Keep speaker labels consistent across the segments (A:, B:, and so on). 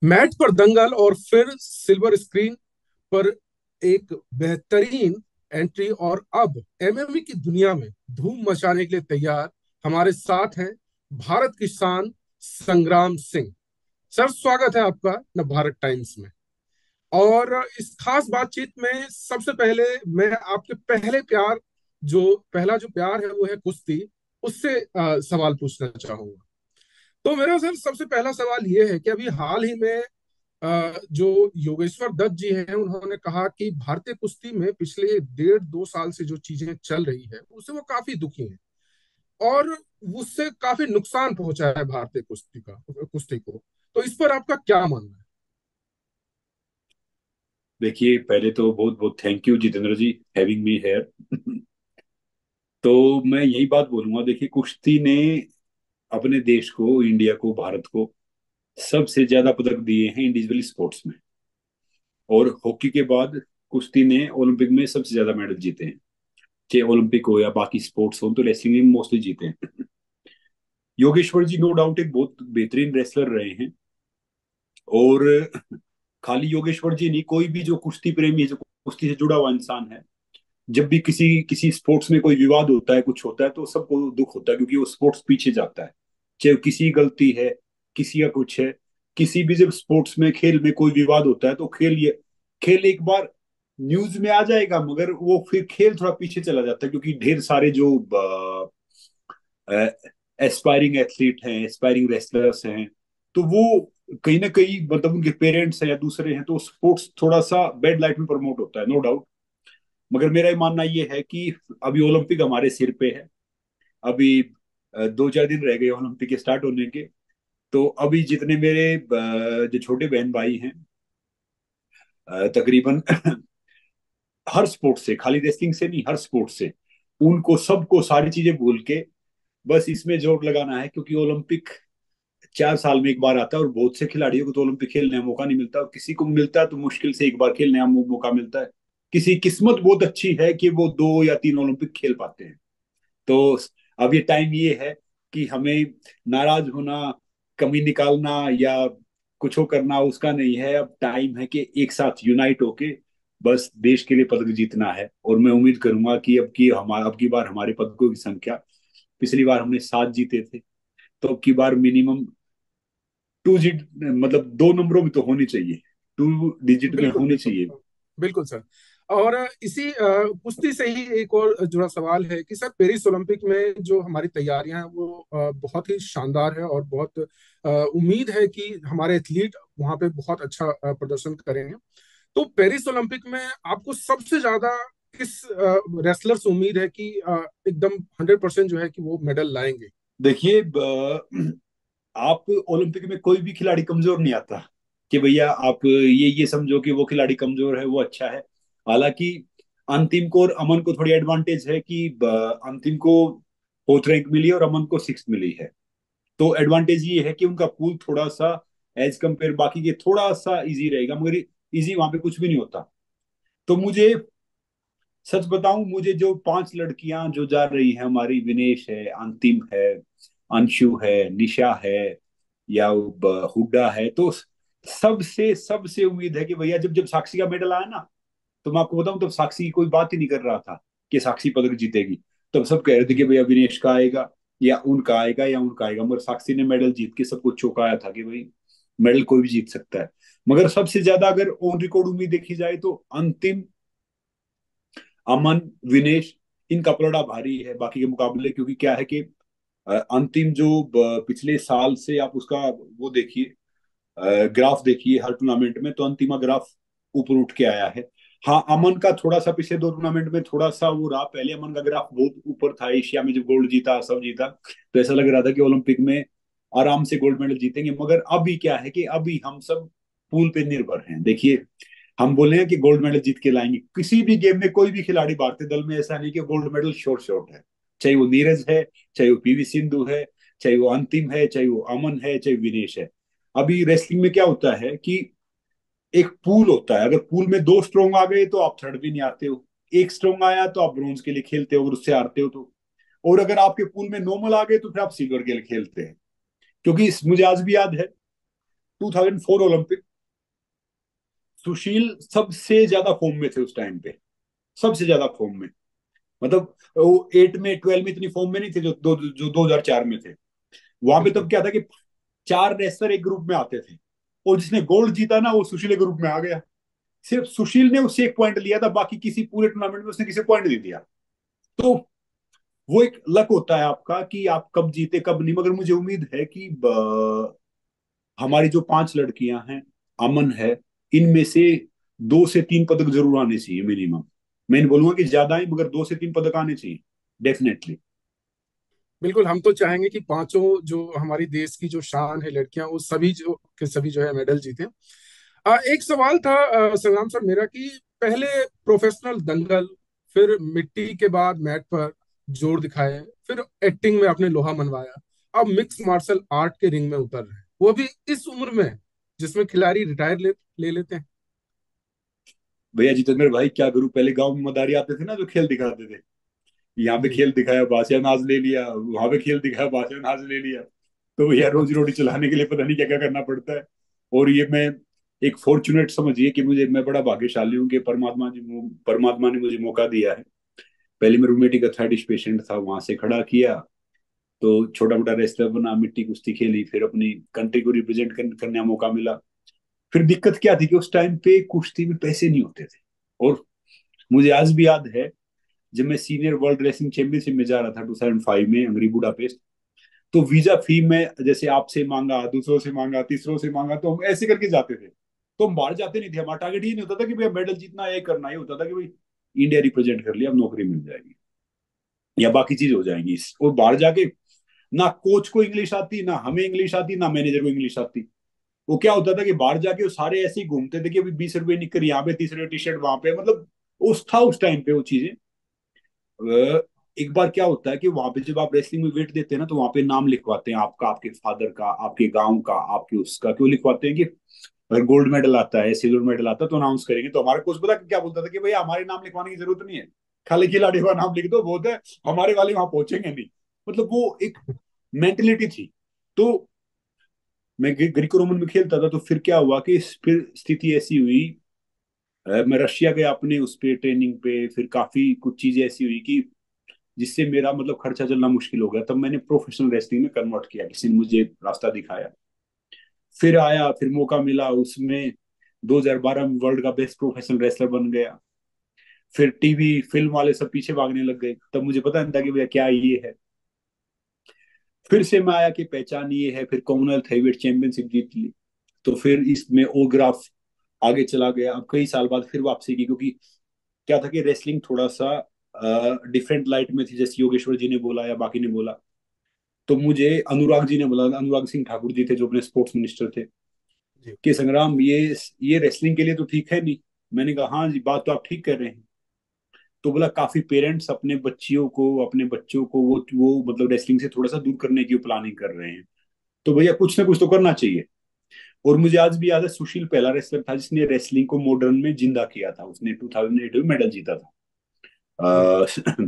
A: Mat पर दंगल और फिर सिल्वर स्क्रीन पर एक बेहतरीन एंट्री। और अब एमएमई की दुनिया में धूम मचाने के लिए तैयार हमारे साथ हैं भारत की शान संग्राम सिंह। सर, स्वागत है आपका न भारत टाइम्स में। और इस खास बातचीत में सबसे पहले मैं आपके पहला जो प्यार है वो है कुश्ती। उससे सवाल पूछना चाहूंगा। तो मेरा सर सबसे पहला सवाल ये है कि अभी हाल ही में जो योगेश्वर दत्त जी हैं उन्होंने कहा कि भारतीय कुश्ती में पिछले 1.5-2 साल से जो चीजें चल रही है उससे वो काफी दुखी हैं। और उससे काफी नुकसान पहुंचा है भारतीय कुश्ती को। तो इस पर आपका क्या मानना है?
B: देखिए, पहले तो बहुत बहुत thank you Jitendra ji, having me here. तो मैं यही बात बोलूंगा। देखिए, कुश्ती ने अपने देश को, इंडिया को, भारत को सबसे ज्यादा पदक दिए हैं इंडिविजुअल स्पोर्ट्स में। और हॉकी के बाद कुश्ती ने ओलंपिक में सबसे ज्यादा मेडल जीते हैं। चाहे ओलंपिक हो या बाकी स्पोर्ट्स हो, तो रेसलिंग में मोस्टली जीते हैं। योगेश्वर जी नो डाउट एक बहुत बेहतरीन रेसलर रहे हैं। और खाली योगेश्वर जी नहीं, कोई भी जो कुश्ती प्रेमी है, जो कुश्ती से जुड़ा हुआ इंसान है, जब भी किसी किसी स्पोर्ट्स में कोई विवाद होता है, कुछ होता है, तो सबको दुख होता है, क्योंकि वो स्पोर्ट्स पीछे जाता है। चाहे किसी की गलती है, किसी का कुछ है। किसी भी जब स्पोर्ट्स में, खेल में कोई विवाद होता है, तो खेल एक बार न्यूज में आ जाएगा, मगर वो फिर खेल थोड़ा पीछे चला जाता है, क्योंकि ढेर सारे जो एस्पायरिंग एथलीट हैं, एस्पायरिंग रेसलर्स हैं, तो वो कहीं ना कहीं, मतलब उनके पेरेंट्स हैं या दूसरे हैं, तो स्पोर्ट्स थोड़ा सा बैड लाइट में प्रमोट होता है, नो डाउट। मगर मेरा ये मानना ये है कि अभी ओलंपिक हमारे सिर पे है। अभी 2-4 दिन रह गए ओलंपिक के स्टार्ट होने के। तो अभी जितने मेरे जो छोटे बहन भाई हैं, तकरीबन हर स्पोर्ट से, खाली रेसलिंग से नहीं, हर स्पोर्ट से, उनको सबको सारी चीजें भूल के बस इसमें जोर लगाना है, क्योंकि ओलंपिक 4 साल में एक बार आता है, और बहुत से खिलाड़ियों को तो ओलंपिक खेलने का मौका नहीं मिलता, और किसी को मिलता है तो मुश्किल से एक बार खेलने का मौका मिलता है। किसी किस्मत बहुत अच्छी है कि वो 2 या 3 ओलंपिक खेल पाते हैं। तो अब ये टाइम ये है कि हमें नाराज होना, कमी निकालना या कुछ हो करना उसका नहीं है। अब टाइम है कि एक साथ यूनाइट होके बस देश के लिए पदक जीतना है। और मैं उम्मीद करूंगा कि अब की बार हमारे पदकों की संख्या, पिछली बार हमने 7 जीते थे, तो अब की बार मिनिमम 2 डिजिट, मतलब 2 नंबरों में तो होनी चाहिए, 2 डिजिट में
A: बिल्कुल
B: होनी
A: बिल्कुल।
B: चाहिए।
A: बिल्कुल सर। और इसी कुश्ती से ही एक और जुड़ा सवाल है कि सर पेरिस ओलंपिक में जो हमारी तैयारियां हैं वो बहुत ही शानदार है। और बहुत उम्मीद है कि हमारे एथलीट वहां पे बहुत अच्छा प्रदर्शन करेंगे। तो पेरिस ओलंपिक में आपको सबसे ज्यादा किस रेसलर से उम्मीद है कि एकदम 100% जो है कि वो मेडल लाएंगे?
B: देखिए, आप ओलंपिक में कोई भी खिलाड़ी कमजोर नहीं आता कि भैया आप ये समझो कि वो खिलाड़ी कमजोर है, वो अच्छा है। हालांकि अंतिम को और अमन को थोड़ी एडवांटेज है कि अंतिम को 4th रैंक मिली है और अमन को 6th मिली है। तो एडवांटेज ये है कि उनका पूल थोड़ा सा एज कंपेयर बाकी के थोड़ा सा इजी रहेगा, मगर इजी वहां पे कुछ भी नहीं होता। तो मुझे सच बताऊं, मुझे जो 5 लड़कियां जो जा रही हैं, हमारी विनेश है, अंतिम है, अंशु है, निशा है, या हुड्डा है, तो सबसे सबसे उम्मीद है कि भैया, जब जब साक्षी का मेडल आया ना, तो मैं आपको बताऊं, तब साक्षी की कोई बात ही नहीं कर रहा था कि साक्षी पदक जीतेगी। तब सब कह रहे थे कि
A: जी।
B: भैया विनेश का आएगा, या उनका आएगा, या उनका आएगा, मगर साक्षी ने मेडल जीत के सबको चौंकाया था कि भाई मेडल कोई भी जीत सकता है। मगर सबसे ज्यादा अगर ऑन रिकॉर्ड उम्मीद देखी जाए, तो अंतिम, अमन, विनेश, इनका पलड़ा भारी है बाकी के मुकाबले। क्योंकि क्या है कि अंतिम जो पिछले साल से आप उसका वो देखिए, ग्राफ देखिए हर टूर्नामेंट में, तो अंतिमा ग्राफ ऊपर उठ के आया है। हाँ, अमन का थोड़ा सा पिछले 2 टूर्नामेंट में थोड़ा सा वो रहा। पहले अमन का ग्राफ बहुत ऊपर था, एशिया में जब गोल्ड जीता, सब जीता, तो ऐसा लग रहा था कि ओलंपिक में आराम से गोल्ड मेडल जीतेंगे। मगर अभी क्या है कि अभी हम सब पूल पे निर्भर हैं। देखिए, हम बोले हैं कि गोल्ड मेडल जीत के लाएंगे, किसी भी गेम में कोई भी खिलाड़ी भारतीय दल में ऐसा नहीं कि गोल्ड मेडल शॉर्ट शॉर्ट है। चाहे वो नीरज है, चाहे वो पीवी सिंधु है, चाहे वो अंतिम है, चाहे वो अमन है, चाहे विनेश है। अभी रेसलिंग में क्या होता है कि एक पूल होता है, अगर पूल में 2 स्ट्रोंग आ गए तो आप थर्ड भी नहीं आते हो। एक स्ट्रोंग आया तो आप ब्रॉन्ज के लिए खेलते हो, अगर उससे हारते हो तो। और अगर आपके पूल में नॉर्मल आ गए तो फिर आप सिल्वर के लिए खेलते हैं। क्योंकि मुझे आज भी याद है, 2004 ओलंपिक, सुशील सबसे ज्यादा फॉर्म में थे उस टाइम पे, सबसे ज्यादा फॉर्म में। मतलब वो 8 में 12 में इतनी फॉर्म में नहीं थे जो 2004 में थे। वहां पे
A: बिल्कुल।
B: तब क्या था कि 4 रेसलर एक ग्रुप में आते थे, और जिसने गोल्ड जीता ना वो सुशील के ग्रुप में आ गया। सिर्फ सुशील ने उससे एक पॉइंट लिया था, बाकी किसी पूरे टूर्नामेंट में उसने किसी पॉइंट नहीं दिया। तो वो एक लक होता है आपका कि आप कब जीते कब नहीं। मगर मुझे उम्मीद है कि हमारी जो 5 लड़कियां हैं, अमन है, इनमें से 2 से 3 पदक जरूर आने चाहिए मिनिमम। मैं नहीं बोलूंगा कि ज्यादा है, मगर 2 से 3 पदक आने चाहिए डेफिनेटली।
A: बिल्कुल, हम तो चाहेंगे कि पांचों जो हमारी देश की जो शान है लड़कियां, वो सभी जो के सभी जो है मेडल जीते। एक सवाल था संग्राम सर मेरा, कि पहले प्रोफेशनल दंगल, फिर मिट्टी के बाद मैट पर जोर दिखाए, फिर एक्टिंग में आपने लोहा मनवाया, अब मिक्स मार्शल आर्ट के रिंग में उतर रहे हैं, वो भी इस उम्र में जिसमें खिलाड़ी रिटायर ले लेते हैं।
B: भैया जितेंद्र भाई क्या करूं, पहले गांव में मदारी आते थे ना जो खेल दिखाते थे। यहाँ पे
A: जी।
B: खेल दिखाया बादशाह नाज ले लिया, वहां पे खेल दिखाया बादशाह नाज ले लिया। तो भैया रोजी रोटी चलाने के लिए पता नहीं क्या क्या करना पड़ता है। और ये मैं एक फॉर्चुनेट समझिए कि मैं बड़ा भाग्यशाली हूँ कि परमात्मा ने मुझे मौका दिया है। पहले मैं रूमेटिक अर्थराइटिस पेशेंट था, वहां से खड़ा किया, तो छोटा मोटा रेसलर बना, मिट्टी कुश्ती खेली, फिर अपनी कंट्री को रिप्रेजेंट करने का मौका मिला। फिर दिक्कत क्या थी कि उस टाइम पे कुश्ती में पैसे नहीं होते थे। और मुझे आज भी याद है, जब मैं सीनियर वर्ल्ड रेसलिंग चैंपियनशिप में जा रहा था 2005 में हंगरी बुडापेस्ट, तो वीजा फी में जैसे आपसे मांगा, दूसरों से मांगा, तीसरों से मांगा, तो हम ऐसे करके जाते थे। तो हम बाहर जाते नहीं थे, हमारा टारगेट ये नहीं होता था कि भैया मेडल जीतना है, ये करना, ये होता था कि भाई इंडिया रिप्रेजेंट कर लिया, अब नौकरी मिल जाएगी या बाकी चीज हो जाएंगी। और बाहर जाके ना कोच को इंग्लिश आती, ना हमें इंग्लिश आती, ना मैनेजर को इंग्लिश आती। वो क्या होता था कि बाहर जाके वो सारे ऐसे ही घूमते थे कि अभी 20 रुपए निकल यहाँ पे, 30 रुपए टी शर्ट वहां पे, मतलब उस था उस टाइम पे वो चीजें। एक बार क्या होता है कि वहां पे जब आप रेसलिंग में वेट देते हैं ना, तो वहां पे नाम लिखवाते हैं आपका, आपके फादर का, आपके गांव का, आपके उसका। क्यों लिखवाते हैं कि अगर गोल्ड मेडल आता है, सिल्वर मेडल आता है, तो अनाउंस करेंगे। तो हमारे कोच पता क्या बोलता था कि भाई हमारे नाम लिखवाने की जरूरत नहीं है, खाली खिलाड़ी का नाम लिख दो बहुत है, हमारे वाले वहां पहुंचेंगे नहीं। मतलब वो एक मेंटेलिटी थी। तो मैं ग्रीको रोमन में खेलता था, तो फिर क्या हुआ कि फिर स्थिति ऐसी हुई, मैं रशिया गया अपने उस पे ट्रेनिंग पे, फिर काफी कुछ चीजें ऐसी हुई कि जिससे मेरा मतलब खर्चा चलना मुश्किल हो गया। तब मैंने प्रोफेशनल रेसलिंग में कन्वर्ट किया, किसी ने मुझे रास्ता दिखाया। फिर आया, फिर मौका मिला उसमें, 2012 में वर्ल्ड का बेस्ट प्रोफेशनल रेसलर बन गया। फिर टीवी फिल्म वाले सब पीछे भागने लग गए, तब मुझे पता नहीं था कि भैया क्या ये है। फिर से मैं आया कि पहचान ये है, फिर कॉमनवेल्थ हेवीवेट चैंपियनशिप जीत ली। तो फिर इसमें और ग्राफ आगे चला गया। अब कई साल बाद फिर वापसी की, क्योंकि क्या था कि रेसलिंग थोड़ा सा डिफरेंट लाइट में थी, जैसे योगेश्वर जी ने बोला या बाकी ने बोला। तो मुझे अनुराग जी ने बोला, अनुराग सिंह ठाकुर जी थे जो अपने स्पोर्ट्स मिनिस्टर थे,
A: जी।
B: कि संग्राम ये रेसलिंग के लिए तो ठीक है नहीं। मैंने कहा हाँ जी, बात तो आप ठीक कर रहे हैं। तो बोला काफी पेरेंट्स अपने बच्चों को वो मतलब रेसलिंग से थोड़ा सा दूर करने की प्लानिंग कर रहे हैं, तो भैया कुछ ना कुछ तो करना चाहिए। और मुझे आज भी याद है, सुशील पहला रेसलर था जिसने रेसलिंग को मॉडर्न में जिंदा किया था, उसने 2008 में मेडल जीता था।
A: बिल्कुल।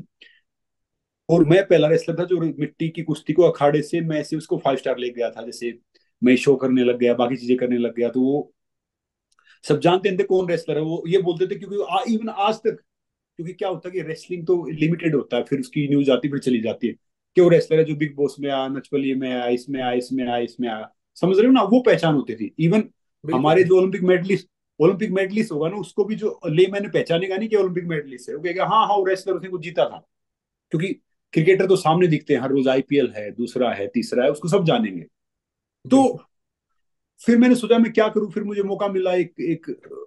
B: और मैं पहला रेसलर था जो मिट्टी की कुश्ती को अखाड़े से मैं ऐसे उसको 5 स्टार ले गया था। जैसे मैं शो करने लग गया, बाकी चीजें करने लग गया, तो वो सब जानते थे कौन रेसलर है। वो ये बोलते थे, क्योंकि इवन आज तक, क्योंकि क्या होता है कि रेसलिंग तो लिमिटेड होता है, फिर उसकी न्यूज आती फिर चली जाती है कि वो रेसलर है जो बिग बॉस में आया, नचबलिए में आया, इसमें आया, इसमें आया, इसमें आया। समझ रहे हो ना, वो पहचान होती थी। इवन
A: बिल्कुल।
B: हमारे जो ओलंपिक मेडलिस्ट होगा ना, उसको भी जो ले मैंने पहचानेगा नहीं कि ओलंपिक मेडलिस्ट है, वो कहेगा हाँ हाँ वो रेसलर, उसने कुछ जीता था। क्योंकि क्रिकेटर तो सामने दिखते हैं, हर रोज आईपीएल है, दूसरा है, तीसरा है, उसको सब जानेंगे। तो
A: बिल्कुल।
B: फिर मैंने सोचा मैं क्या करूं। फिर मुझे मौका मिला एक एक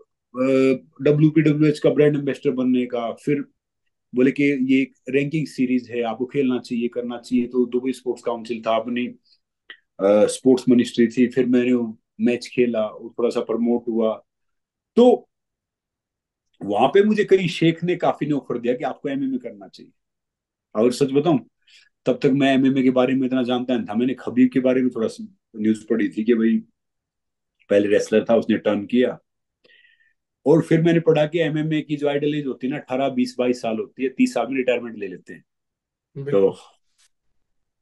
B: WPWH का ब्रांड एम्बेसडर बनने का। फिर बोले कि ये एक रैंकिंग सीरीज है, आपको खेलना चाहिए, करना चाहिए। तो दुबई स्पोर्ट्स काउंसिल था, अपनी स्पोर्ट्स मिनिस्ट्री थी। फिर मैंने मैच खेला और थोड़ा सा प्रमोट हुआ। तो वहां पे मुझे कई शेख ने काफी ने ऑफर दिया कि आपको एमएमए करना चाहिए। और सच बताऊं, तब तक मैं एमएमए के बारे में इतना जानता नहीं था। मैंने खबीब के बारे में थोड़ा सा न्यूज पढ़ी थी कि भाई पहले रेसलर था, उसने टर्न किया। और फिर मैंने पढ़ा कि एमएमए की जो आइडल एज होती है ना, 18 20 22 साल होती है, 30 साल में रिटायरमेंट ले लेते हैं। तो
A: बिल्कुल।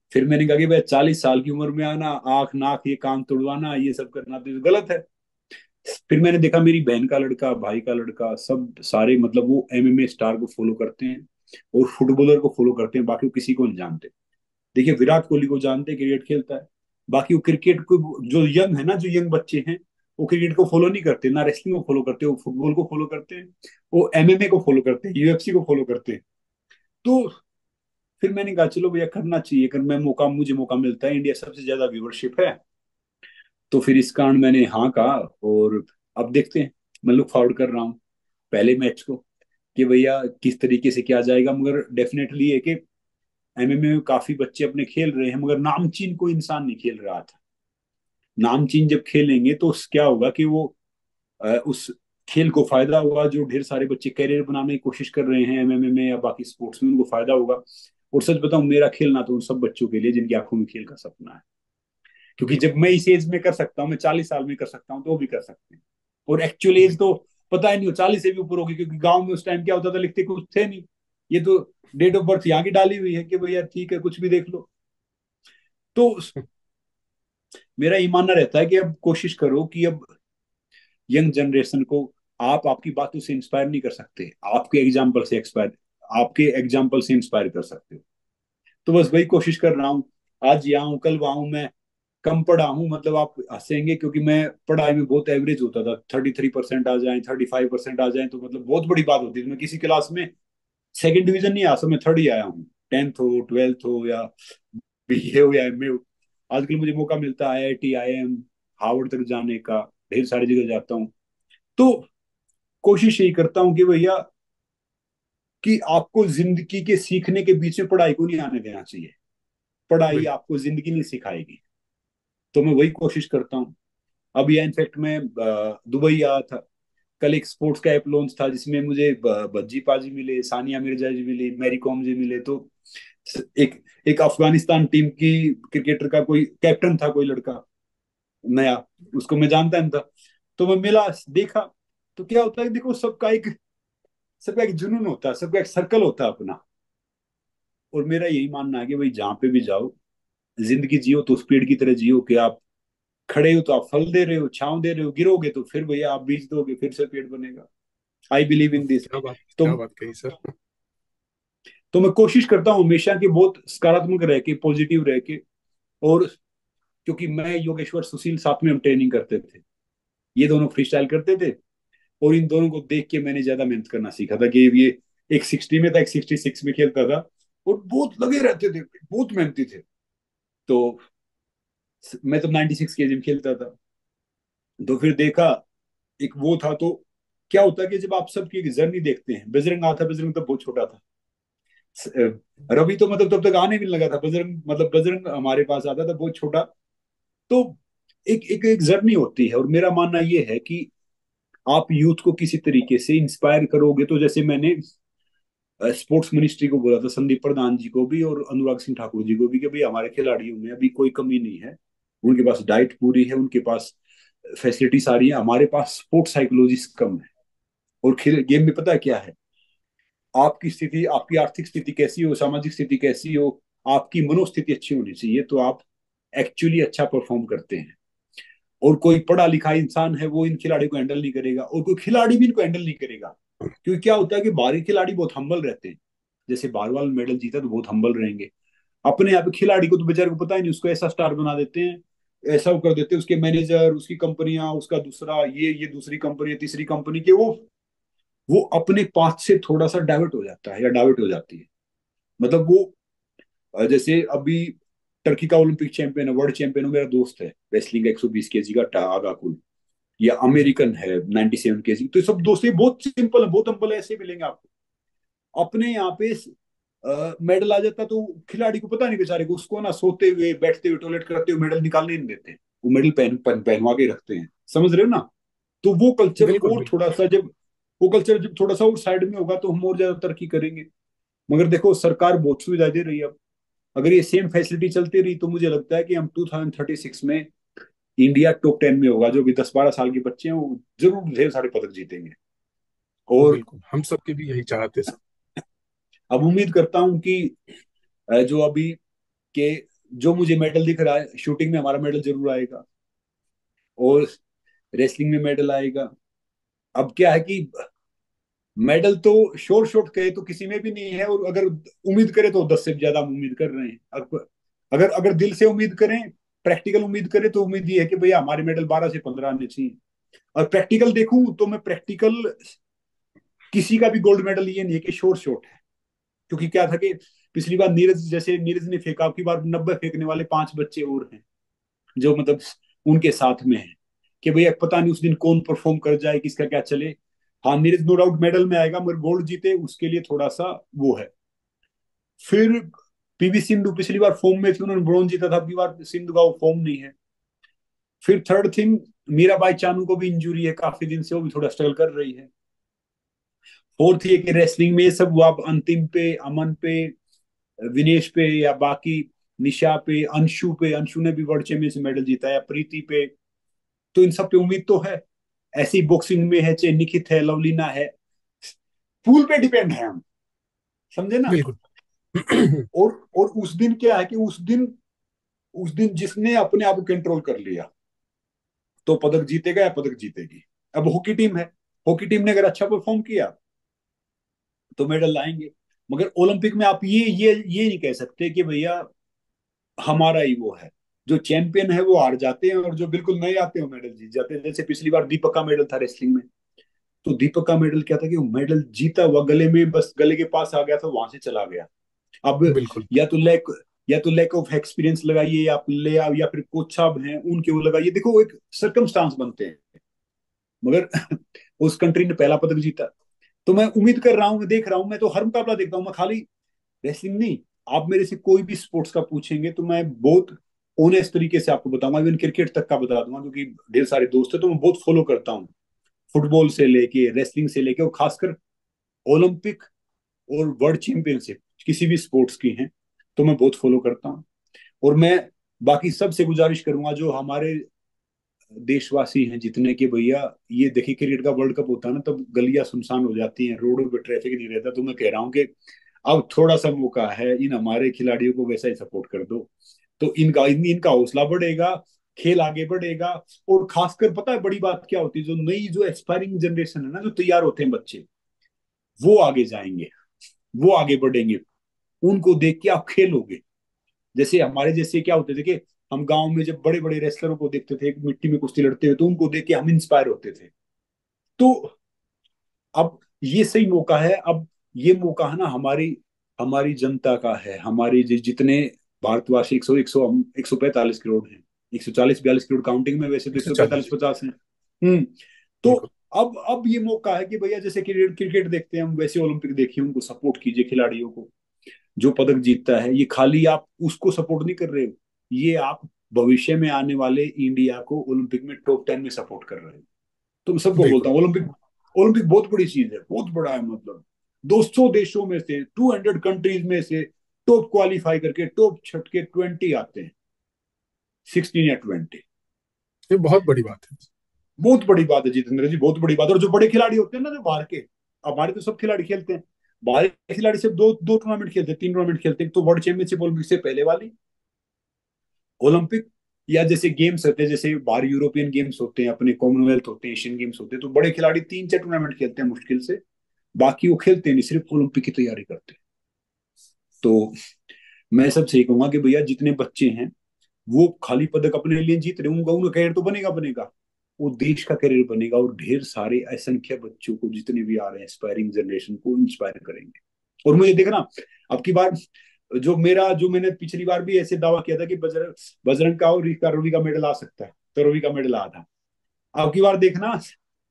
B: फिर मैंने कहा कि भाई 40 साल की उम्र में आना, आंख नाक ये कान तुड़वाना, ये सब करना तो गलत है। फिर मैंने देखा मेरी बहन का लड़का, भाई का लड़का, सब सारे मतलब वो एमएमए स्टार को फॉलो करते हैं और फुटबॉलर को फॉलो करते हैं, बाकी वो किसी को नहीं जानते। देखिए विराट कोहली को जानते हैं, क्रिकेट खेलता है। बाकी वो क्रिकेट को, जो यंग है ना, जो यंग बच्चे हैं, वो क्रिकेट को फॉलो नहीं करते, ना रेसलिंग को फॉलो करते, वो फुटबॉल को फॉलो करते हैं, वो एमएमए को फॉलो करते हैं, यूएफसी को फॉलो करते हैं। तो फिर मैंने कहा चलो भैया करना चाहिए, अगर मैं मौका, मुझे मौका मिलता है, इंडिया सबसे ज्यादा व्यूवरशिप है, तो फिर इस कारण मैंने हाँ कहा। और अब देखते हैं, मैं लुक फॉरवर्ड कर रहा हूँ पहले मैच को, कि भैया किस तरीके से क्या जाएगा। मगर डेफिनेटली है कि एमएमए में काफी बच्चे अपने खेल रहे हैं, मगर नामचीन कोई इंसान नहीं खेल रहा था। नामचीन जब खेलेंगे तो क्या होगा कि वो उस खेल को फायदा होगा, जो ढेर सारे बच्चे करियर बनाने की कोशिश कर रहे हैं एमएमए में या बाकी स्पोर्ट्स में, उनको फायदा होगा। और सच बताऊं, मेरा खेलना तो उन सब बच्चों के लिए जिनकी आंखों में खेल का सपना है। क्योंकि जब मैं इस एज में कर सकता हूँ, मैं 40 साल में कर सकता हूँ, तो वो भी कर सकते हैं। और एक्चुअल एज तो
A: बिल्कुल।
B: पता ही नहीं हो, 40 से भी ऊपर होगी, क्योंकि गांव में उस टाइम क्या होता था, लिखते कुछ थे नहीं। ये तो डेट ऑफ बर्थ यहाँ की डाली हुई है कि भैया ठीक है, कुछ भी देख लो। तो मेरा ये मानना रहता है कि अब कोशिश करो कि अब यंग जनरेशन को आप आपकी बातों से इंस्पायर नहीं कर सकते, आपके एग्जाम्पल से इंस्पायर कर सकते हो। तो बस वही कोशिश कर रहा हूँ। आज यहाँ हूँ, कल वहां हूँ। मैं कम पढ़ा हूँ, मतलब आप हंसेंगे, क्योंकि मैं पढ़ाई में बहुत एवरेज होता था। 33% आ जाए, 35% आ जाए तो मतलब बहुत बड़ी बात होती थी। मैं किसी क्लास में सेकंड डिवीजन नहीं आया, सब मैं थर्ड ही आया हूँ। 10th हो, 12th हो, या बीए हो या एमए हो। आजकल मुझे मौका मिलता है आईआईटी, आईएम, हार्वर्ड तक जाने का, ढेर सारी जगह जाता हूँ। तो कोशिश यही करता हूँ कि भैया, कि आपको जिंदगी के सीखने के बीच में पढ़ाई को नहीं आने देना चाहिए। पढ़ाई
A: बिल्कुल।
B: आपको जिंदगी नहीं सिखाएगी। तो मैं वही कोशिश करता हूँ। अब यह इनफैक्ट मैं दुबई आया था, कल एक स्पोर्ट्स का ऐप लॉन्च था, जिसमें मुझे बज्जी पाजी मिले, सानिया मिर्जा जी मिली, मैरी कॉम जी मिले। तो एक एक अफगानिस्तान टीम की क्रिकेटर का कोई कैप्टन था, कोई लड़का नया, उसको मैं जानता नहीं था। तो मैं मिला, देखा। तो क्या होता है, देखो सबका एक जुनून होता है, सबका एक सर्कल होता है अपना। और मेरा यही मानना है कि भाई जहाँ पे भी जाओ, जिंदगी जियो तो उस पेड़ की तरह जियो, कि आप खड़े हो तो आप फल दे रहे हो, छांव दे रहे हो, गिरोगे तो फिर भैया आप बीज दोगे, फिर से पेड़ बनेगा। I believe in this. तो
A: क्या बात कही सर।
B: तो मैं कोशिश करता हूँ हमेशा कि बहुत सकारात्मक रह के, पॉजिटिव रह के। और क्योंकि मैं, योगेश्वर, सुशील साथ में हम ट्रेनिंग करते थे, ये दोनों फ्री स्टाइल करते थे। और इन दोनों को देख के मैंने ज्यादा मेहनत करना सीखा था, कि ये एक 60 में था, एक 66 में खेलता था, और बहुत लगे रहते थे, बहुत मेहनती थे। तो मैं तो 96 केजी में खेलता था। तो फिर देखा, एक वो था। तो क्या होता है कि जब आप सबकी एक जर्नी देखते हैं, बजरंग आता, बजरंग तब बहुत छोटा था। रवि तो मतलब तब तक आने भी नहीं लगा था, बजरंग मतलब बजरंग हमारे पास आता था बहुत छोटा। तो एक एक एक जर्नी होती है। और मेरा मानना ये है कि आप यूथ को किसी तरीके से इंस्पायर करोगे, तो जैसे मैंने स्पोर्ट्स मिनिस्ट्री को बोला था, संदीप प्रधान जी को भी और अनुराग सिंह ठाकुर जी को भी, कि भाई हमारे खिलाड़ियों में अभी कोई कमी नहीं है, उनके पास डाइट पूरी है, उनके पास फैसिलिटी सारी है, हमारे पास स्पोर्ट्स साइकोलॉजिस्ट कम है। और खेल गेम में पता है क्या है, आपकी स्थिति, आपकी आर्थिक स्थिति कैसी हो, सामाजिक स्थिति कैसी हो, आपकी मनोस्थिति अच्छी होनी चाहिए, तो आप एक्चुअली अच्छा परफॉर्म करते हैं। और कोई पढ़ा लिखा इंसान है, वो इन खिलाड़ियों को हैंडल नहीं करेगा, और कोई खिलाड़ी भी इनको हैंडल नहीं करेगा। क्योंकि क्या होता है कि बाहरी खिलाड़ी बहुत हम्बल रहते हैं। जैसे बार बार मेडल जीता तो बहुत हम्बल रहेंगे। अपने यहाँ पे खिलाड़ी को तो बेचारे को पता ही नहीं, उसको ऐसा स्टार बना देते हैं, ऐसा वो कर देते हैं, उसके मैनेजर, उसकी कंपनियां, उसका दूसरा ये दूसरी कंपनी, तीसरी कंपनी के, वो अपने पाथ से थोड़ा सा डाइवर्ट हो जाता है या डाइवर्ट हो जाती है। मतलब वो जैसे अभी टर्की का ओलंपिक चैंपियन है, वर्ल्ड चैंपियन है, मेरा दोस्त है, रेसलिंग 120 केजी का, टागा कुल। या
A: जी।
B: अमेरिकन है 97 केजी। तो ये सब दोस्त बहुत सिंपल है, बहुत हम्बल है, ऐसे मिलेंगे आपको। अपने यहाँ पे मेडल आ जाता तो खिलाड़ी को पता नहीं, बेचारे को, उसको ना सोते हुए, बैठते हुए, टॉयलेट करते हुए मेडल निकालने नहीं देते। वो मेडल पहनवा के रखते हैं, समझ रहे हो ना। तो वो कल्चर
A: बिल्कुल
B: और
A: बिल्कुल।
B: थोड़ा सा जब वो कल्चर जब थोड़ा सा और साइड में होगा, तो हम और ज्यादा तरक्की करेंगे। मगर देखो, सरकार बहुत सुविधा दे रही है अब। अगर ये सेम फैसिलिटी चलती रही, तो मुझे लगता है कि हम 2036 में इंडिया टॉप 10 में होगा। जो भी 10-12 साल के बच्चे हैं, वो जरूर ढेर सारे पदक जीतेंगे। और
A: बिल्कुल हम सबके भी यही चाहते सर।
B: अब उम्मीद करता हूं कि जो अभी के जो मुझे मेडल दिख रहा है, शूटिंग में हमारा मेडल जरूर आएगा और रेसलिंग में मेडल आएगा। अब क्या है कि मेडल तो शोर शॉट कहे तो किसी में भी नहीं है, और अगर उम्मीद करें तो 10 से ज्यादा हम उम्मीद कर रहे हैं। अगर अगर दिल से उम्मीद करें, प्रैक्टिकल उम्मीद करें, तो उम्मीद ये है कि भैया हमारे मेडल 12 से 15 आने चाहिए। और प्रैक्टिकल देखूं तो मैं प्रैक्टिकल किसी का भी गोल्ड मेडल ये नहीं है कि शोर शॉट है। क्योंकि क्या था कि पिछली बार नीरज, जैसे नीरज ने फेंका, आपकी बार 90 फेंकने वाले 5 बच्चे और हैं जो मतलब उनके साथ में है, कि भैया पता नहीं उस दिन कौन परफॉर्म कर जाए, किसका क्या चले। हाँ, नीरज नो डाउट मेडल में आएगा, मगर गोल्ड जीते उसके लिए थोड़ा सा वो है। फिर पीवी सिंधु पिछली बार फॉर्म में थी, उन्होंने ब्रॉन्ज जीता था, अब की बार सिंधु का वो फॉर्म नहीं है। फिर थर्ड थिंग, मीराबाई चानू को भी इंजुरी है काफी दिन से, वो भी थोड़ा स्ट्रगल कर रही है। फोर्थ ये कि रेसलिंग में ये सब वो आप अंतिम पे, अमन पे, विनेश पे, या बाकी निशा पे, अंशु ने भी वर्ल्ड चैंपियन से मेडल जीता है, या प्रीति पे, तो इन सब पे उम्मीद तो है। ऐसी बॉक्सिंग में है, चाहे निखित है, लवलीना है, पूल पे डिपेंड है हम, समझे ना।
A: बिल्कुल।
B: और उस दिन क्या है कि उस दिन जिसने अपने आप को कंट्रोल कर लिया तो पदक जीतेगा या पदक जीतेगी। अब हॉकी टीम है, हॉकी टीम ने अगर अच्छा परफॉर्म किया तो मेडल लाएंगे। मगर ओलंपिक में आप ये नहीं कह सकते कि भैया हमारा ही वो है। जो चैंपियन है वो हार जाते हैं, और जो बिल्कुल नए आते हैं वो मेडल जीत जाते हैं। जैसे पिछली बार दीपक का मेडल था रेसलिंग में, तो दीपक का मेडल क्या था कि वो मेडल जीता हुआ गले में, बस गले के पास आ गया था, वहां से चला गया। अब
A: बिल्कुल।
B: या तो लैक या तो लैक ऑफ एक्सपीरियंस लगाइए, या ले आओ, या फिर कोच साहब हैं उनके वो लगाइए, देखो वो एक सर्कमस्टांस बनते हैं। मगर उस कंट्री ने पहला पदक जीता। तो मैं उम्मीद कर रहा हूँ, मैं देख रहा हूँ, मैं तो हर मुकाबला देखता हूँ, मैं खाली रेसलिंग नहीं। आप मेरे से कोई भी स्पोर्ट्स का पूछेंगे तो मैं बहुत ऑनेस्ट तरीके से आपको बताऊंगा, इवन क्रिकेट तक का बता दूंगा, क्योंकि ढेर सारे दोस्त हैं तो मैं बहुत फॉलो करता हूँ। फुटबॉल से लेके, रेसलिंग से लेके, और खासकर ओलंपिक और वर्ल्ड चैंपियनशिप किसी भी स्पोर्ट्स की हैं तो मैं बहुत फॉलो करता हूँ। और मैं बाकी सबसे गुजारिश करूंगा जो हमारे देशवासी हैं जितने, कि भैया ये देखिए क्रिकेट का वर्ल्ड कप होता है ना, तब गलियां सुनसान हो जाती हैं, रोडों पे ट्रैफिक नहीं रहता। तो मैं कह रहा हूँ कि अब थोड़ा सा मौका है, इन हमारे खिलाड़ियों को वैसा ही सपोर्ट कर दो, तो इनका हौसला बढ़ेगा, खेल आगे बढ़ेगा। और खासकर पता है बड़ी बात क्या होती है, जो नई जो एस्पायरिंग जनरेशन है ना, जो तैयार होते हैं बच्चे, वो आगे जाएंगे, वो आगे बढ़ेंगे। उनको देख के आप खेलोगे। जैसे हमारे जैसे क्या होते थे कि हम गांव में जब बड़े बड़े रेसलरों को देखते थे मिट्टी में कुश्ती लड़ते हुए, तो उनको देख के हम इंस्पायर होते थे। तो अब ये सही मौका है। अब ये मौका है ना, हमारी हमारी जनता का है, हमारी जितने भारतवासी, 145 करोड़ हैं, 140-42 करोड़ काउंटिंग में, वैसे तो
A: 140।
B: 145-50 हैं। हम्म। तो
A: बिल्कुल।
B: अब ये मौका है कि भैया जैसे क्रिकेट क्रिकेट देखते हैं हम, वैसे ओलंपिक देखिए, उनको सपोर्ट कीजिए खिलाड़ियों को। जो पदक जीतता है, ये खाली आप उसको सपोर्ट नहीं कर रहे हो, ये आप भविष्य में आने वाले इंडिया को ओलंपिक में टॉप 10 में सपोर्ट कर रहे हो। तो मैं सबको बोलता
A: बिल्कुल।
B: हूँ, ओलंपिक ओलंपिक बहुत बड़ी चीज है, बहुत बड़ा है। मतलब 200 देशों में से, 200 कंट्रीज में से टॉप क्वालिफाई करके टॉप छटके 20 आते हैं, 16 या 20।
A: ये बहुत बड़ी बात है।
B: बहुत बड़ी बात है जितेंद्र जी, बहुत बड़ी बात है। और जो बड़े खिलाड़ी होते हैं ना, जो बाहर के, हमारे तो सब खिलाड़ी खेलते हैं, बाहर के खिलाड़ी सिर्फ दो दो टूर्नामेंट खेलते हैं, 3 टूर्नामेंट खेलते हैं। तो वर्ल्ड चैंपियनशिप ओलंपिक से पहले वाली, ओलंपिक, या जैसे गेम्स होते हैं, जैसे बाहर यूरोपियन गेम्स होते हैं, अपने कॉमनवेल्थ होते हैं, एशियन गेम्स होते हैं, तो बड़े खिलाड़ी 3-4 टूर्नामेंट खेलते हैं मुश्किल से। बाकी वो खेलते नहीं, सिर्फ ओलंपिक की तैयारी करते हैं। तो मैं सबसे ये कहूंगा कि भैया जितने बच्चे हैं वो खाली पदक अपने लिए जीत रहे, उनका करियर तो बनेगा, वो देश का करियर बनेगा, और ढेर सारे असंख्य बच्चों को जितने भी आ रहे हैं एस्पायरिंग जनरेशन को इंस्पायर करेंगे। और मुझे देखना, अब की बार जो मैंने पिछली बार भी ऐसे दावा किया था कि बजरंग का और रवि का मेडल आ सकता है, तो रवि का मेडल आया था। अब की बार देखना,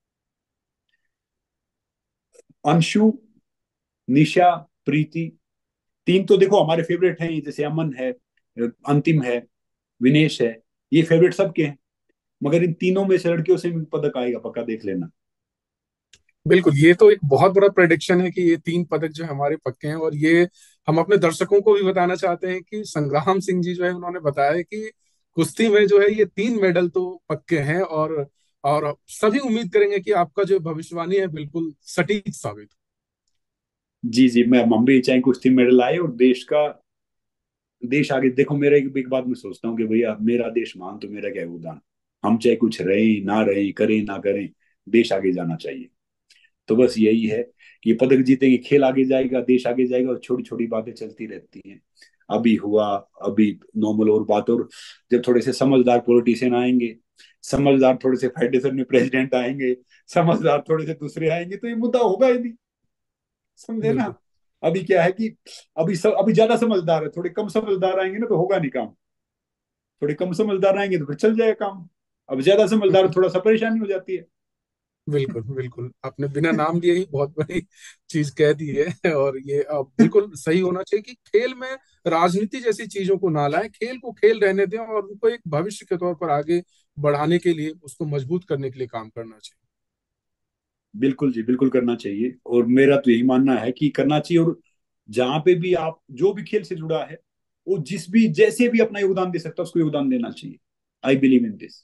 B: अंशु, निशा, प्रीति, तीन तो देखो हमारे फेवरेट हैं, जैसे अमन है, अंतिम है, विनेश है, ये फेवरेट सबके हैं। मगर इन तीनों में से लड़कियों से भी पदक आएगा पक्का, देख लेना।
A: बिल्कुल, ये तो एक बहुत बड़ा प्रेडिक्शन है कि ये 3 पदक जो है हमारे पक्के हैं। और ये हम अपने दर्शकों को भी बताना चाहते हैं कि संग्राम सिंह जी जो है उन्होंने बताया है कि कुश्ती में जो है ये 3 मेडल तो पक्के हैं। और सभी उम्मीद करेंगे कि आपका जो भविष्यवाणी है बिल्कुल सटीक साबित
B: जी जी, मैं हम भी चाहे कुश्ती मेडल आए और देश का देश आगे देखो, मेरा एक बात मैं सोचता हूँ कि भैया मेरा देश मान तो मेरा क्या योगदान। हम चाहे कुछ रहे ना रहे, करें ना करें, देश आगे जाना चाहिए। तो बस यही है कि पदक जीतेंगे, खेल आगे जाएगा, देश आगे जाएगा, और छोटी छोटी बातें चलती रहती हैं। अभी हुआ, अभी नॉर्मल और बात। और जब थोड़े से समझदार पॉलिटिशियन आएंगे, समझदार थोड़े से फेडरेशन में प्रेसिडेंट आएंगे, समझदार थोड़े से दूसरे आएंगे, तो ये मुद्दा होगा ही नहीं। समझे ना?
A: बिल्कुल
B: अभी क्या है कि अभी ज्यादा समझदार है, थोड़े कम समझदार आएंगे ना तो होगा नहीं काम। थोड़े कम समझदार आएंगे तो फिर चल जाएगा काम। अब ज्यादा समझदार थोड़ा सा परेशानी हो जाती है।
A: बिल्कुल बिल्कुल, आपने बिना नाम लिए ही बहुत बड़ी चीज कह दी है। और ये अब बिल्कुल सही होना चाहिए कि खेल में राजनीति जैसी चीजों को ना लाएं, खेल को खेल रहने दें और उनको एक भविष्य के तौर पर आगे बढ़ाने के लिए, उसको मजबूत करने के लिए काम करना चाहिए।
B: बिल्कुल जी, बिल्कुल करना चाहिए। और मेरा तो यही मानना है कि करना चाहिए। और जहां पे भी आप जो भी खेल से जुड़ा है, वो जिस भी जैसे भी अपना योगदान दे सकता है उसको योगदान देना चाहिए। I believe in this.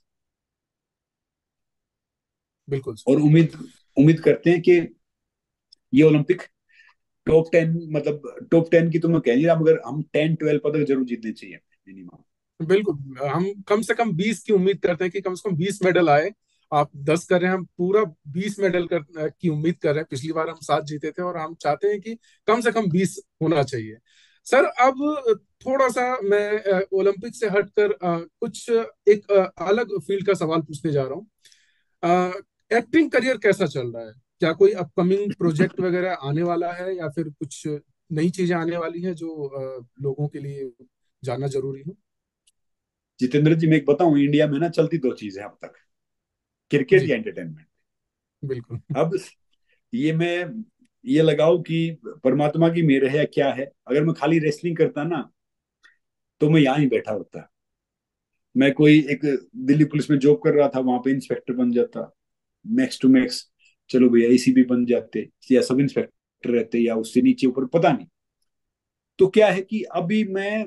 A: बिल्कुल
B: और उम्मीद उम्मीद करते हैं कि ये ओलंपिक टॉप 10, मतलब टॉप 10 की तो मैं कह नहीं रहा, मगर हम 10-12 पदक जरूर जीतने चाहिए मिनिमम।
A: बिल्कुल, हम कम से कम 20 की उम्मीद करते हैं कि कम से कम 20 मेडल आए। आप 10 कर रहे हैं, हम पूरा 20 मेडल की उम्मीद कर रहे हैं। पिछली बार हम 7 जीते थे और हम चाहते हैं कि कम से कम 20 होना चाहिए। सर, अब थोड़ा सा मैं ओलंपिक से हटकर कुछ एक अलग फील्ड का सवाल पूछने जा रहा हूँ। एक्टिंग करियर कैसा चल रहा है? क्या कोई अपकमिंग प्रोजेक्ट वगैरह आने वाला है, या फिर कुछ नई चीजें आने वाली है जो लोगों के लिए जानना जरूरी हो?
B: जितेंद्र जी, मैं एक बताऊं, इंडिया में ना चलती दो चीजें अब तक, क्रिकेट
A: जी
B: या एंटरटेनमेंट।
A: बिल्कुल
B: अब ये मैं ये लगाओ कि परमात्मा की मेहर है या क्या है, अगर मैं खाली रेसलिंग करता ना तो मैं यहाँ ही बैठा होता। मैं कोई एक दिल्ली पुलिस में जॉब कर रहा था, वहां पे इंस्पेक्टर बन जाता, मैक्स टू मैक्स। चलो भैया एसीपी बन जाते, या सब इंस्पेक्टर रहते, या उससे नीचे ऊपर, पता नहीं। तो क्या है कि अभी मैं,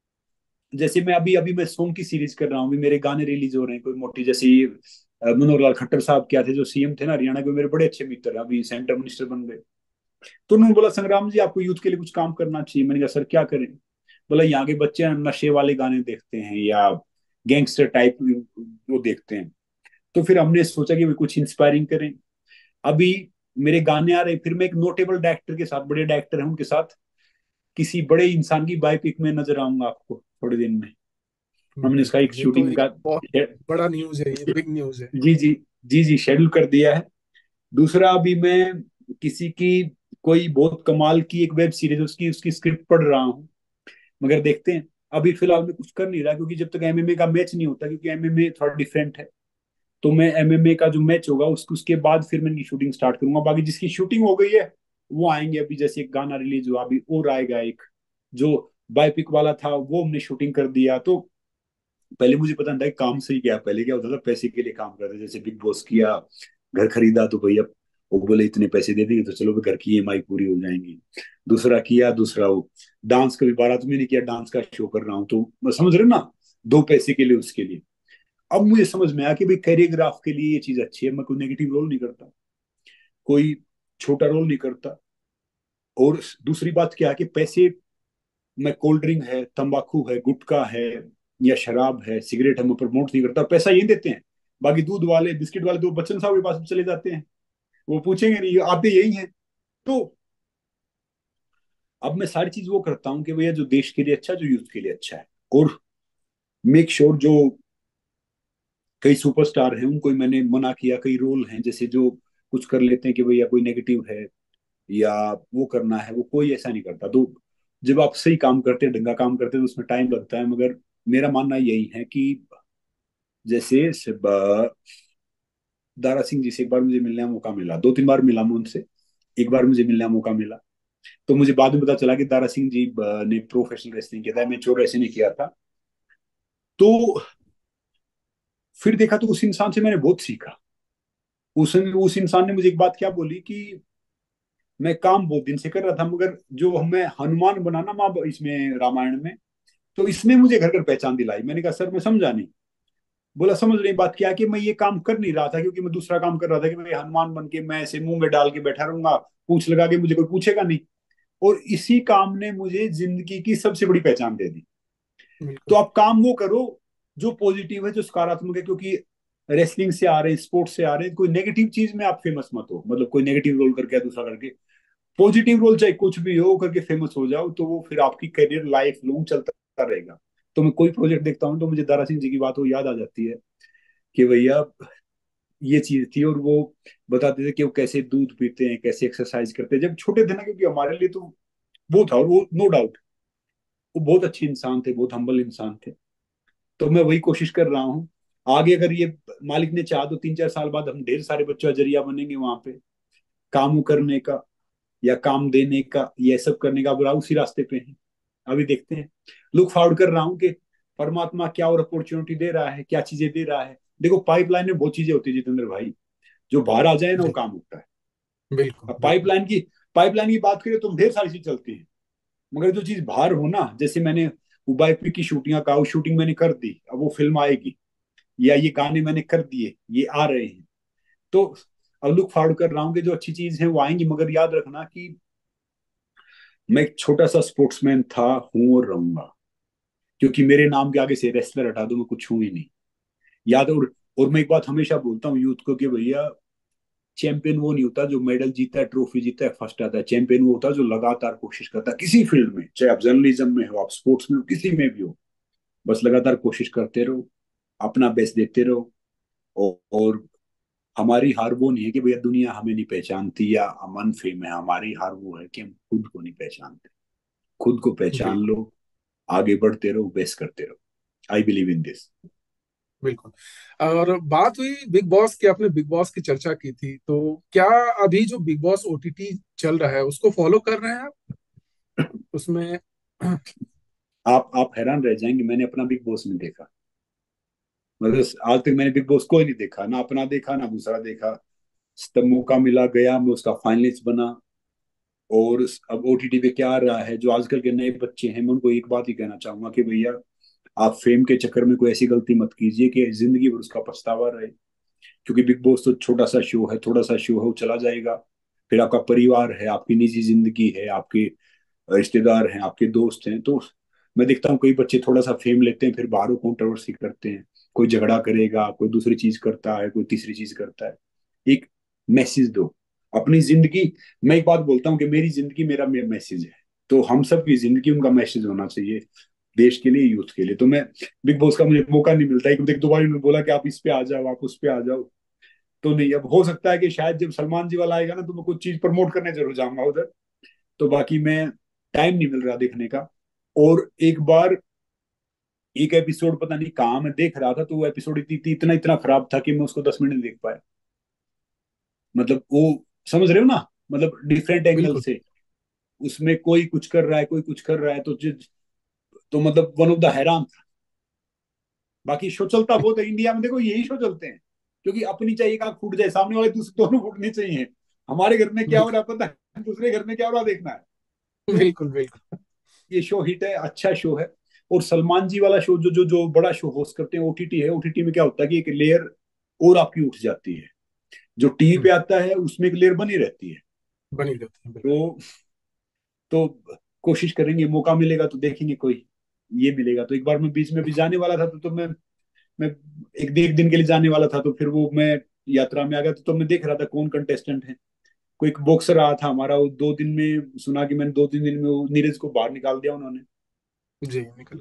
B: जैसे मैं अभी अभी मैं सॉन्ग की सीरीज कर रहा हूँ, अभी मेरे गाने रिलीज हो रहे हैं कोई मोटी, जैसे ये मनोहर लाल खट्टर साहब क्या थे जो सीएम थे ना हरियाणा के, मेरे बड़े अच्छे मित्र हैं, अभी सेंटर मिनिस्टर बन गए। तो उन्होंने बोला, संग्राम जी आपको यूथ के लिए कुछ काम करना चाहिए। मैंने कहा सर क्या करें? बोला यहाँ के बच्चे नशे वाले गाने देखते हैं या गैंगस्टर टाइप वो देखते हैं। तो फिर हमने सोचा कि भाई कुछ इंस्पायरिंग करें। अभी मेरे गाने आ रहे, फिर मैं एक नोटेबल डायरेक्टर के साथ, बड़े डायरेक्टर हैं उनके साथ, किसी बड़े इंसान की बायोपिक में नजर आऊंगा आपको थोड़े दिन में। हमने इसका एक
A: बिल्कुल, ये तो
B: शूटिंग
A: एक
B: का,
A: बहुत बड़ा न्यूज है, ये बिग न्यूज है।
B: जी जी, जी जी शेड्यूल कर दिया है। दूसरा, अभी मैं किसी की कोई बहुत कमाल की एक वेब सीरीज, उसकी उसकी स्क्रिप्ट पढ़ रहा हूँ, मगर देखते हैं। अभी फिलहाल मैं कुछ कर नहीं रहा, क्योंकि जब तक एमएमए का मैच नहीं होता, क्योंकि एमएमए थोड़ा डिफरेंट है। तो मैं एमएमए का जो मैच होगा उसके बाद फिर मैं इनकी शूटिंग स्टार्ट करूंगा। बाकी जिसकी शूटिंग हो गई है वो आएंगे। अभी जैसे एक गाना रिलीज हुआ, अभी और आएगा एक, जो बायोपिक वाला था, वो हमने शूटिंग कर दिया। तो पहले मुझे पता नहीं था कि काम से ही क्या, पहले क्या होता था पैसे के लिए काम करते, जैसे बिग बॉस किया, घर खरीदा तो भैया वो बोले इतने पैसे दे देंगे तो चलो भी घर की ईएमआई पूरी हो जाएंगी। दूसरा किया, दूसरा वो डांस, कभी 12 तो मैंने किया, डांस का शो कर रहा हूँ, तो मैं समझ रहे हो ना, दो पैसे के लिए उसके लिए। अब मुझे समझ में आया कि भाई कैरियोग्राफ के लिए ये चीज अच्छी है। मैं कोई नेगेटिव रोल नहीं करता, कोई छोटा रोल नहीं करता। और दूसरी बात क्या है कि पैसे, मैं कोल्ड ड्रिंक है, तंबाकू है, गुटखा है, या शराब है, सिगरेट है, मैं प्रमोट नहीं करता, पैसा ये देते हैं। बाकी दूध वाले, बिस्किट वाले तो बच्चन साहब के पास चले जाते हैं, वो पूछेंगे नहीं, आते यही हैं। तो अब मैं सारी चीज वो करता हूँ कि भैया जो देश के लिए अच्छा, जो यूथ के लिए अच्छा है। और मेक श्योर जो कई सुपरस्टार हैं उनको मैंने मना किया, कई रोल हैं जैसे जो कुछ कर लेते हैं कि भैया कोई नेगेटिव है या वो करना है, वो कोई ऐसा नहीं करता। तो जब आप सही काम करते हैं, ढंगा काम करते हैं, तो उसमें टाइम लगता है। मगर मेरा मानना यही है कि जैसे दारा सिंह जी से एक बार मुझे मिलने का मौका मिला, 2-3 बार मिला मैं उनसे, एक बार मुझे मिलने का मौका मिला। तो मुझे बाद में पता चला कि दारा सिंह जी ने प्रोफेशनल रेसलिंग किया था, मैच्योर ऐसे नहीं किया था। तो फिर देखा तो उस इंसान से मैंने बहुत सीखा। उस इंसान ने मुझे एक बात क्या बोली कि मैं काम बहुत दिन से कर रहा था, मगर जो मैं हनुमान बना ना माँ इसमें रामायण में, तो इसमें मुझे घर घर पहचान दिलाई। मैंने कहा सर मैं समझा नहीं। बोला समझ रही बात क्या है, कि मैं ये काम कर नहीं रहा था क्योंकि मैं दूसरा काम कर रहा था कि मैं हनुमान बन के मैं ऐसे मुंह में डाल के बैठा रहूंगा, पूछ लगा के मुझे कोई पूछेगा नहीं। और इसी काम ने मुझे जिंदगी की सबसे बड़ी पहचान दे दी। तो
A: बिल्कुल।
B: आप काम वो करो जो पॉजिटिव है, जो सकारात्मक है, क्योंकि रेसलिंग से आ रहे हैं, स्पोर्ट्स से आ रहे हैं, कोई नेगेटिव चीज में आप फेमस मत हो, मतलब कोई नेगेटिव रोल करके या दूसरा करके। पॉजिटिव रोल चाहे कुछ भी हो करके फेमस हो जाओ, तो वो फिर आपकी करियर लाइफ लॉन्ग चलता रहेगा। तो मैं कोई प्रोजेक्ट देखता हूँ तो मुझे दारा सिंह जी की बात वो याद आ जाती है कि भैया ये चीज थी, और वो बताते थे कि वो कैसे दूध पीते हैं, कैसे एक्सरसाइज करते हैं जब छोटे थे ना, क्योंकि हमारे लिए तो वो था, और वो नो डाउट वो बहुत अच्छे इंसान थे, बहुत हम्बल इंसान थे। तो मैं वही कोशिश कर रहा हूँ। आगे अगर ये मालिक ने चाहा तो 3-4 साल बाद हम ढेर सारे बच्चों का जरिया बनेंगे वहां पे, काम करने का या काम देने का, ये सब करने का। बुरा उसी रास्ते पे है, अभी देखते हैं। लुक फॉरवर्ड कर रहा हूँ कि परमात्मा क्या और अपॉर्चुनिटी दे रहा है, क्या चीजें दे रहा है। देखो पाइपलाइन में बहुत चीजें होती है जितेंद्र भाई, जो बाहर आ जाए ना वो
A: जी।
B: काम होता है।
A: बिल्कुल
B: अब
A: बिल्कुल।
B: पाइपलाइन की बात करें तो ढेर सारी चीज चलती है, मगर जो चीज बाहर हो ना, जैसे मैंने वो बायोपिक की शूटिंग का, वो शूटिंग मैंने कर दी, अब वो फिल्म आएगी, या ये गाने मैंने कर दिए, ये आ रहे हैं। तो अब लुक फॉरवर्ड कर रहा हूँ कि जो अच्छी चीज है वो आएंगी, मगर याद रखना कि मैं एक छोटा सा स्पोर्ट्समैन था, हूं और रहूंगा। क्योंकि मेरे नाम के आगे से रेसलर हटा दो, मैं कुछ हूं ही नहीं। याद, और मैं एक बात हमेशा बोलता हूँ यूथ को कि भैया चैंपियन वो नहीं होता जो मेडल जीता है, ट्रॉफी जीता है, फर्स्ट आता है। चैंपियन वो होता है जो लगातार कोशिश करता है, किसी फील्ड में, चाहे आप जर्नलिज्म में हो, आप स्पोर्ट्स में हो, किसी में भी हो। बस लगातार कोशिश करते रहो, अपना बेस्ट देते रहो। और हमारी हार वो नहीं है कि भैया दुनिया हमें नहीं पहचानती या अमन फेम है, हमारी हार वो है कि हम खुद को नहीं पहचानते। खुद को पहचान
A: बिल्कुल।
B: लो, आगे बढ़ते रहो, बेस्ट करते रहो। I believe in this.
A: बिल्कुल। और बात हुई बिग बॉस की, आपने बिग बॉस की चर्चा की थी, तो क्या अभी जो बिग बॉस ओटीटी चल रहा है उसको फॉलो कर रहे हैं आप उसमें?
B: आप हैरान रह जाएंगे, मैंने अपना बिग बॉस नहीं देखा। मतलब आज तक मैंने बिग बॉस को ही नहीं देखा, ना अपना देखा ना दूसरा देखा। तब मौका मिला गया, मैं उसका फाइनलिस्ट बना। और अब ओटीटी पे क्या आ रहा है, जो आजकल के नए बच्चे हैं, मैं उनको एक बात ही कहना चाहूंगा कि भैया आप फेम के चक्कर में कोई ऐसी गलती मत कीजिए कि जिंदगी भर उसका पछतावा रहे। क्योंकि बिग बॉस तो छोटा सा शो है, थोड़ा सा शो है, वो चला जाएगा। फिर आपका परिवार है, आपकी निजी जिंदगी है, आपके रिश्तेदार हैं, आपके दोस्त हैं। तो मैं देखता हूँ कई बच्चे थोड़ा सा फेम लेते हैं, फिर बाहर कंट्रोवर्सी करते हैं। कोई झगड़ा करेगा, कोई दूसरी चीज करता है, कोई तीसरी चीज करता है। एक मैसेज दो अपनी जिंदगी। मैं एक बात बोलता हूँ कि मेरी जिंदगी मेरा मैसेज है, तो हम सब की जिंदगी उनका मैसेज होना चाहिए, देश के लिए, यूथ के लिए। तो मैं बिग बॉस का मुझे मौका नहीं मिलता, एक देख 2 बार उन्होंने बोला कि आप इस पे आ जाओ, आप उस पे आ जाओ। तो नहीं, अब हो सकता है कि शायद जब सलमान जी वाला आएगा ना तो मैं कुछ चीज प्रमोट करने जरूर जाऊंगा उधर। तो बाकी मैं टाइम नहीं मिल रहा देखने का। और एक बार एक एपिसोड पता नहीं कहाँ मैं देख रहा था, तो वो एपिसोड इतना इतना खराब था कि मैं उसको 10 मिनट नहीं देख पाया। मतलब वो, समझ रहे हो ना, मतलब डिफरेंट एंगल
A: बिल्कुल।
B: से उसमें कोई कुछ कर रहा है, कोई कुछ कर रहा है, तो मतलब वन ऑफ द हैरान था। बाकी शो चलता बहुत है इंडिया में, देखो यही शो चलते हैं, क्योंकि अपनी चाहिए का फूट जाए, सामने वाले दूसरे दोनों फूटने चाहिए। हमारे घर में क्या हो
A: बिल्कुल।
B: रहा है पता है, दूसरे घर में क्या हो रहा है देखना है। तो
A: बिल्कुल। बिल्कुल।
B: ये शो हिट है, अच्छा शो है। और सलमान जी वाला शो जो जो जो बड़ा शो होस्ट करते हैं, ओटीटी है, ओटीटी में क्या होता है कि एक लेयर और आपकी उठ जाती है। जो टीवी पे आता है उसमें एक लेयर बनी रहती है।
A: बनी रहती है। बिल्कुल।
B: तो तो कोशिश करेंगे, मौका मिलेगा तो देखेंगे कोई। ये मिलेगा तो एक बार मैं बीच में भी जाने वाला था, तो मैं एक दिन के लिए जाने वाला था, तो फिर वो मैं यात्रा में आ गया। तो मैं देख रहा था कौन कंटेस्टेंट है। कोई एक बॉक्सर रहा था हमारा, वो 2 दिन में सुना कि मैंने 2-3 दिन में वो नीरज को बाहर निकाल दिया उन्होंने।
A: जी निकल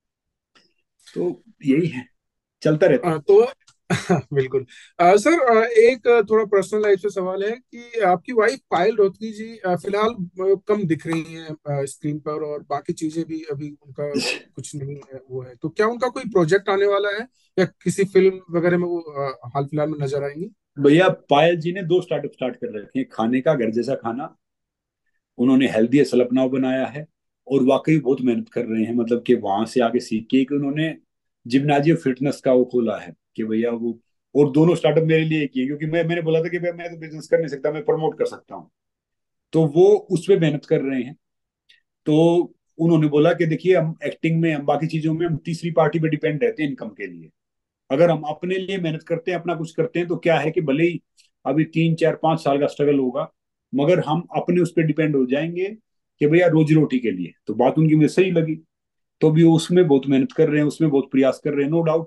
B: तो यही है, चलता रहता है।
A: तो बिल्कुल। सर, एक थोड़ा पर्सनल लाइफ से सवाल है कि आपकी वाइफ पायल रोहतगी जी फिलहाल कम दिख रही हैं स्क्रीन पर, और बाकी चीजें भी अभी उनका कुछ नहीं है, वो है, तो क्या उनका कोई प्रोजेक्ट आने वाला है या किसी फिल्म वगैरह में वो हाल फिलहाल में नजर आएंगी?
B: भैया पायल जी ने 2 स्टार्टअप स्टार्ट कर रखे हैं, खाने का, घर जैसा खाना। उन्होंने हेल्दी असल अपनाव बनाया है, और वाकई बहुत मेहनत कर रहे हैं। मतलब कि वहां से आगे सीख के कि उन्होंने जिम्नाजियम फिटनेस का वो खोला है कि भैया वो। और दोनों स्टार्टअप मेरे लिए एक ही है, क्योंकि मैंने बोला था कि भैया मैं तो बिजनेस कर नहीं सकता, मैं प्रमोट कर सकता हूँ। तो वो उस पर मेहनत कर रहे हैं। तो उन्होंने बोला कि देखिए हम एक्टिंग में, हम बाकी चीजों में, हम तीसरी पार्टी पे डिपेंड रहते हैं इनकम के लिए। अगर हम अपने लिए मेहनत करते हैं, अपना कुछ करते हैं, तो क्या है कि भले ही अभी 3-4-5 साल का स्ट्रगल होगा, मगर हम अपने उस पर डिपेंड हो जाएंगे कि भैया रोजी रोटी के लिए। तो बात उनकी मुझे सही लगी। तो भी वो उसमें बहुत मेहनत कर रहे हैं, उसमें बहुत प्रयास कर रहे हैं। नो डाउट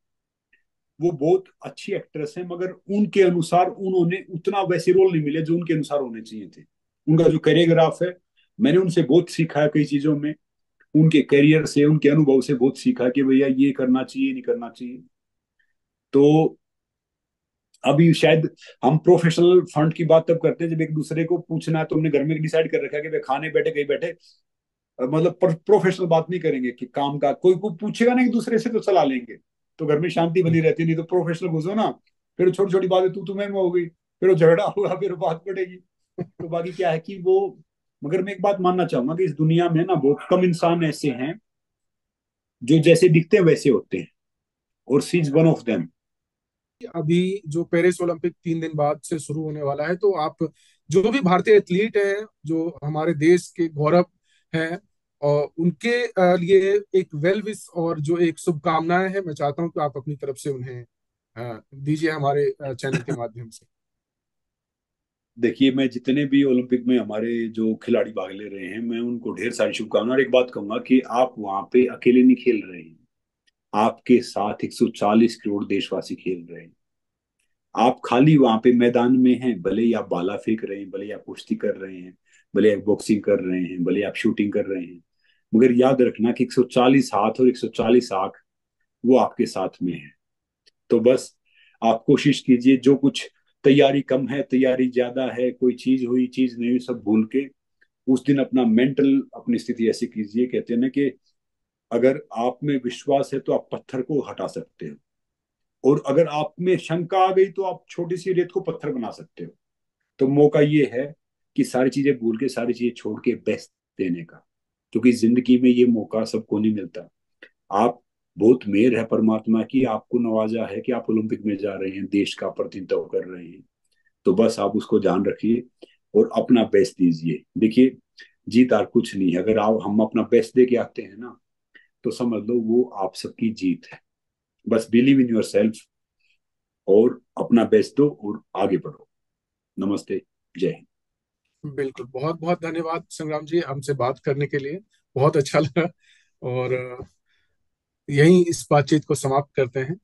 B: वो बहुत अच्छी एक्ट्रेस है, मगर उनके अनुसार उन्होंने उतना वैसे रोल नहीं मिले जो उनके अनुसार होने चाहिए थे। उनका जो करियोग्राफ है, मैंने उनसे बहुत सीखा है कई चीजों में, उनके करियर से, उनके अनुभव से बहुत सीखा कि भैया ये करना चाहिए, नहीं करना चाहिए। तो अभी शायद हम प्रोफेशनल फंड की बात तब करते हैं जब एक दूसरे को पूछना है, तो हमने घर में डिसाइड कर रखा है कि भाई खाने बैठे कहीं बैठे मतलब प्रोफेशनल बात नहीं करेंगे कि काम का कोई को पूछेगा ना एक दूसरे से तो चला लेंगे, तो घर में शांति बनी रहती। नहीं तो प्रोफेशनल घुसो ना, फिर छोटी छोटी बातें तू तुम्हें में हो गई, फिर वो झगड़ा होगा, फिर बात बढ़ेगी। तो बाकी क्या है कि वो, मगर मैं एक बात मानना चाहूंगा कि इस दुनिया में ना बहुत कम इंसान ऐसे हैं जो जैसे दिखते हैं वैसे होते हैं, और she is one of them.
A: अभी जो पेरिस ओलंपिक 3 दिन बाद से शुरू होने वाला है, तो आप जो भी भारतीय एथलीट हैं जो हमारे देश के गौरव हैं, और उनके लिए एक वेल विश और जो एक शुभकामनाएं हैं, मैं चाहता हूं कि आप अपनी तरफ से उन्हें दीजिए हमारे चैनल के माध्यम से।
B: देखिए, मैं जितने भी ओलंपिक में हमारे जो खिलाड़ी भाग ले रहे हैं, मैं उनको ढेर सारी शुभकामनाएं। और एक बात कहूंगा कि आप वहां पे अकेले नहीं खेल रहे हैं, आपके साथ 140 करोड़ देशवासी खेल रहे हैं। आप खाली वहां पे मैदान में हैं, भले ही आप भाला फेंक रहे हैं, भले ही आप कुश्ती कर रहे हैं, भले ही आप बॉक्सिंग कर रहे हैं, भले ही आप शूटिंग कर रहे हैं, मगर याद रखना कि 140 हाथ और 140 आंख वो आपके साथ में है। तो बस आप कोशिश कीजिए, जो कुछ तैयारी कम है, तैयारी ज्यादा है, कोई चीज हुई चीज नहीं हुई, सब भूल के उस दिन अपना मेंटल अपनी स्थिति ऐसी कीजिए। कहते हैं ना कि अगर आप में विश्वास है तो आप पत्थर को हटा सकते हो, और अगर आप में शंका आ गई तो आप छोटी सी रेत को पत्थर बना सकते हो। तो मौका ये है कि सारी चीजें भूल के, सारी चीजें छोड़ के बेस्ट देने का, क्योंकि जिंदगी में ये मौका सबको नहीं मिलता। आप बहुत मेहर है परमात्मा की, आपको नवाजा है कि आप ओलंपिक में जा रहे हैं, देश का प्रतिनिधित्व कर रहे हैं। तो बस आप उसको ध्यान रखिए और अपना बेस्ट दीजिए। देखिए, जीत हार कुछ नहीं है, अगर आप हम अपना बेस्ट दे के आते हैं ना, तो समझ लो वो आप सबकी जीत है। बस बिलीव इन योर सेल्फ और अपना बेस्ट दो और आगे बढ़ो। नमस्ते, जय हिंद।
A: बिल्कुल, बहुत बहुत धन्यवाद संग्राम जी हमसे बात करने के लिए, बहुत अच्छा लगा। और यहीं इस बातचीत को समाप्त करते हैं।